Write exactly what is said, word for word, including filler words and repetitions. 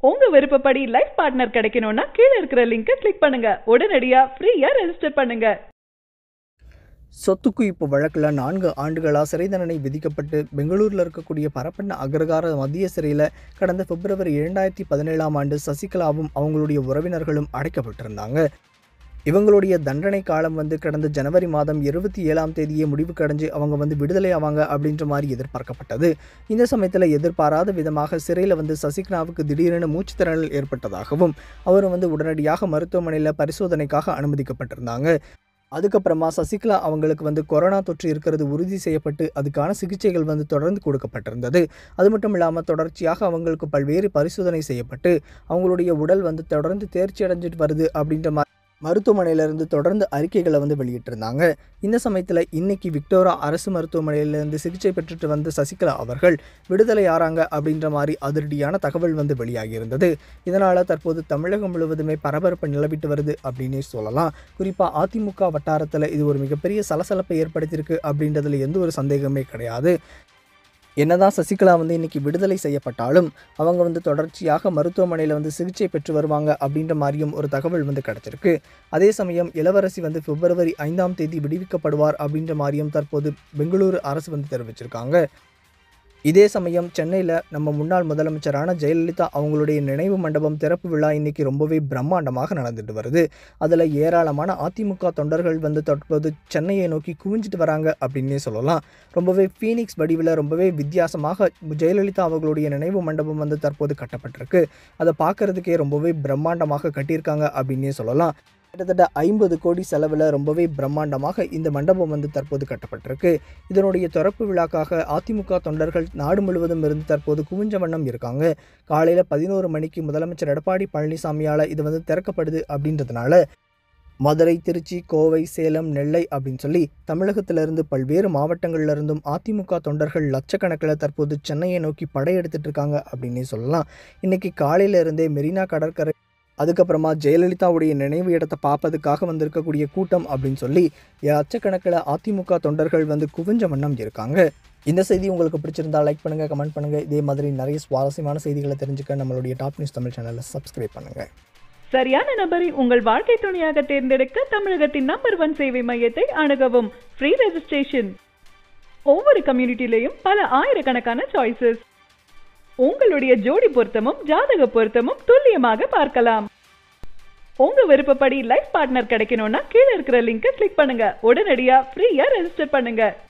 உங்க விருப்பப்படி life partner கிடைக்கணும்னா கீழ இருக்கிற லிங்கை கிளிக் பண்ணுங்க. உடனடியா ஃப்ரீயா ரெஜிஸ்டர் பண்ணுங்க. சொத்து குவிப்பு வழக்கில் நான்கு ஆண்டுகளாக சிறை தண்டனை விதிக்கப்பட்டு பெங்களூரில் இருக்கக்கூடிய பரப்பண்ண அக்ரகார மத்திய சிறையில் கடந்த பிப்ரவரி இரண்டாயிரத்தி பதினேழாம் ஆண்டு சசிகலாவும் அவங்களுடைய உறவினர்களும் அடைக்கப்பட்டிருந்தாங்க. இவங்களுடைய தண்டனை காலம் வந்து கடந்த ஜனவரி மாதம் இருபத்தி ஏழாம் தேதியே முடிவுக்கு அடைஞ்சு அவங்க வந்து விடுதலை ஆவாங்க அப்படின்ற மாதிரி எதிர்பார்க்கப்பட்டது. இந்த சமயத்தில் எதிர்பாராத விதமாக சிறையில் வந்து சசிகலாவுக்கு திடீரென மூச்சு திணறல் ஏற்பட்டதாகவும் அவர் வந்து உடனடியாக மருத்துவமனையில் பரிசோதனைக்காக அனுமதிக்கப்பட்டிருந்தாங்க. அதுக்கப்புறமா சசிகலா அவங்களுக்கு வந்து கொரோனா தொற்று இருக்கிறது உறுதி செய்யப்பட்டு அதுக்கான சிகிச்சைகள் வந்து தொடர்ந்து கொடுக்கப்பட்டிருந்தது. அது மட்டும் இல்லாமல் தொடர்ச்சியாக அவங்களுக்கு பல்வேறு பரிசோதனை செய்யப்பட்டு அவங்களுடைய உடல் வந்து தொடர்ந்து தேர்ச்சி அடைஞ்சிட்டு வருது அப்படின்ற மாதிரி மருத்துவமனையிலிருந்து தொடர்ந்து அறிக்கைகளை வந்து வெளியிட்டிருந்தாங்க. இந்த சமயத்தில் இன்னைக்கு விக்டோரா அரசு மருத்துவமனையிலிருந்து சிகிச்சை பெற்றுட்டு வந்த சசிகலா அவர்கள் விடுதலை ஆறாங்க அப்படின்ற மாதிரி அதிரடியான தகவல் வந்து வெளியாகியிருந்தது. இதனால் தற்போது தமிழகம் முழுவதுமே பரபரப்பு நிலவிட்டு வருது அப்படின்னே சொல்லலாம். குறிப்பாக அதிமுக வட்டாரத்தில் இது ஒரு மிகப்பெரிய சலசலப்பை ஏற்படுத்தியிருக்கு அப்படின்றதுல எந்த ஒரு சந்தேகமே கிடையாது. என்னதான் சசிகலா வந்து இன்றைக்கி விடுதலை செய்யப்பட்டாலும் அவங்க வந்து தொடர்ச்சியாக மருத்துவமனையில் வந்து சிகிச்சை பெற்று வருவாங்க அப்படின்ற மாதிரியும் ஒரு தகவல் வந்து கிடச்சிருக்கு. அதே சமயம் இளவரசி வந்து பிப்ரவரி ஐந்தாம் தேதி விடுவிக்கப்படுவார் அப்படின்ற மாதிரியும் தற்போது பெங்களூரு அரசு வந்து தெரிவிச்சிருக்காங்க. இதே சமயம் சென்னையில் நம்ம முன்னாள் முதலமைச்சரான ஜெயலலிதா அவங்களுடைய நினைவு மண்டபம் திறப்பு விழா இன்றைக்கி ரொம்பவே பிரம்மாண்டமாக நடந்துட்டு வருது. அதில் ஏராளமான அதிமுக தொண்டர்கள் வந்து தற்போது சென்னையை நோக்கி குவிஞ்சிட்டு வராங்க அப்படின்னே சொல்லலாம். ரொம்பவே ஃபீனிக்ஸ் வடிவில் ரொம்பவே வித்தியாசமாக ஜெயலலிதா அவர்களுடைய நினைவு மண்டபம் வந்து தற்போது கட்டப்பட்டிருக்கு. அதை பார்க்குறதுக்கே ரொம்பவே பிரம்மாண்டமாக கட்டியிருக்காங்க அப்படின்னே சொல்லலாம். கிட்டத்தட்ட ஐம்பது கோடி செலவில் ரொம்பவே பிரம்மாண்டமாக இந்த மண்டபம் வந்து தற்போது கட்டப்பட்டிருக்கு. இதனுடைய திறப்பு விழாக்காக அதிமுக தொண்டர்கள் நாடு முழுவதும் இருந்து தற்போது குவிஞ்ச வண்ணம் இருக்காங்க. காலையில் பதினோரு மணிக்கு முதலமைச்சர் எடப்பாடி பழனிசாமியால் இது வந்து திறக்கப்படுது அப்படின்றதுனால மதுரை, திருச்சி, கோவை, சேலம், நெல்லை அப்படின்னு சொல்லி தமிழகத்திலிருந்து பல்வேறு மாவட்டங்கள்லேருந்தும் அதிமுக தொண்டர்கள் லட்சக்கணக்கில் தற்போது சென்னையை நோக்கி படையெடுத்துட்டு இருக்காங்க அப்படின்னே சொல்லலாம். இன்றைக்கி காலையிலிருந்தே மெரினா கடற்கரை, அதுக்கப்புறமா ஜெயலலிதாவுடைய நினைவு இடத்தை பார்ப்பதுக்காக வந்திருக்கக்கூடிய கூட்டம் அப்படின்னு சொல்லி லட்சக்கணக்கில் அதிமுக தொண்டர்கள் வந்து குவிஞ்ச வண்ணம் இருக்காங்க. இந்த செய்தி உங்களுக்கு பிடிச்சிருந்தா லைக் பண்ணுங்கள், கமெண்ட் பண்ணுங்கள். இதே மாதிரி நிறைய சுவாரஸ்யமான செய்திகளை தெரிஞ்சுக்க நம்மளுடைய டாப் நியூஸ் தமிழ் சேனலை சப்ஸ்கிரைப் பண்ணுங்கள். சரியான நபரை உங்கள் வாழ்க்கை துணையாக தேர்ந்தெடுக்க தமிழகத்தின் நம்பர் ஒன் சேவை மையத்தை அணுகவும். Free registration. ஒவ்வொரு கம்யூனிட்டிலையும் பல ஆயிரக்கணக்கான சாய்ஸஸ். உங்களுடைய ஜோடி பொருத்தமும் ஜாதக பொருத்தமும் துல்லியமாக பார்க்கலாம். உங்க விருப்பப்படி லைஃப் பார்ட்னர் கிடைக்கணும்னா கீழ இருக்கிற லிங்கை கிளிக் பண்ணுங்க. உடனடியா ஃப்ரீயா ரெஜிஸ்டர் பண்ணுங்க.